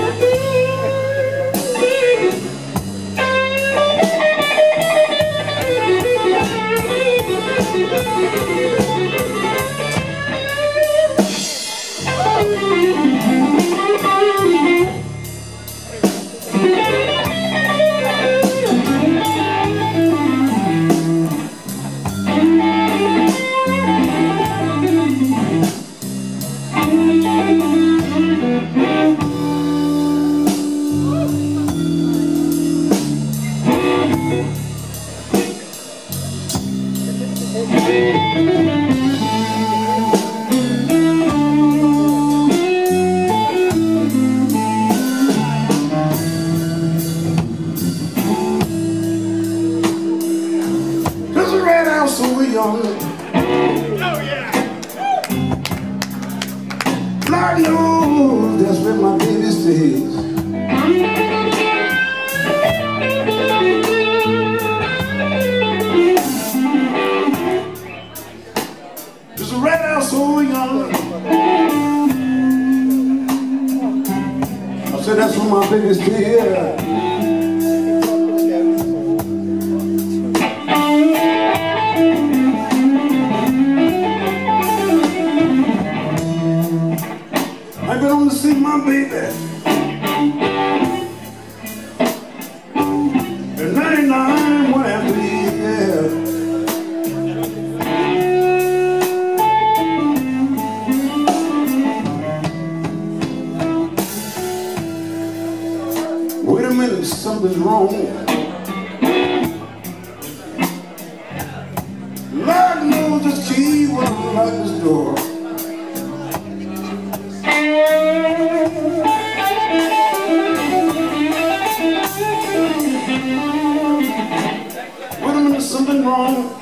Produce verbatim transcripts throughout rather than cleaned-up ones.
Lord knows that's where my baby stays. There's a red house so young. I said that's where my baby stays. I've been on to see my baby in ninety-nine, one after the year. Wait a minute, something's wrong. Lord knows this key will unlock this door. Wait a minute, something wrong.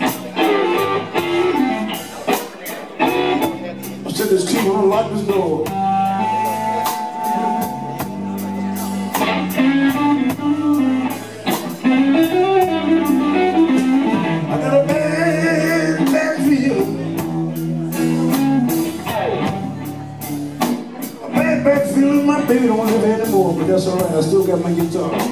I said this key will unlock this door. I got a bad, bad feeling. A bad, bad feeling. My baby don't want to live anymore, but that's alright. I still got my guitar.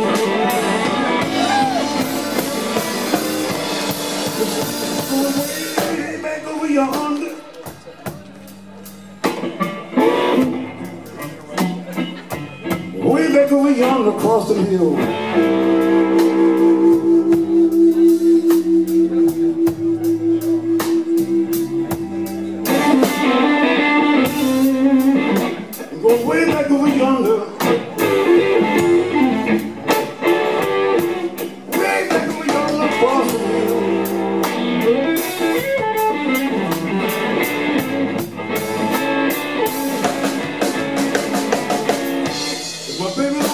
Way back over yonder. Way back over yonder across the hill. Go way back over yonder. Way back over yonder across the hill. My baby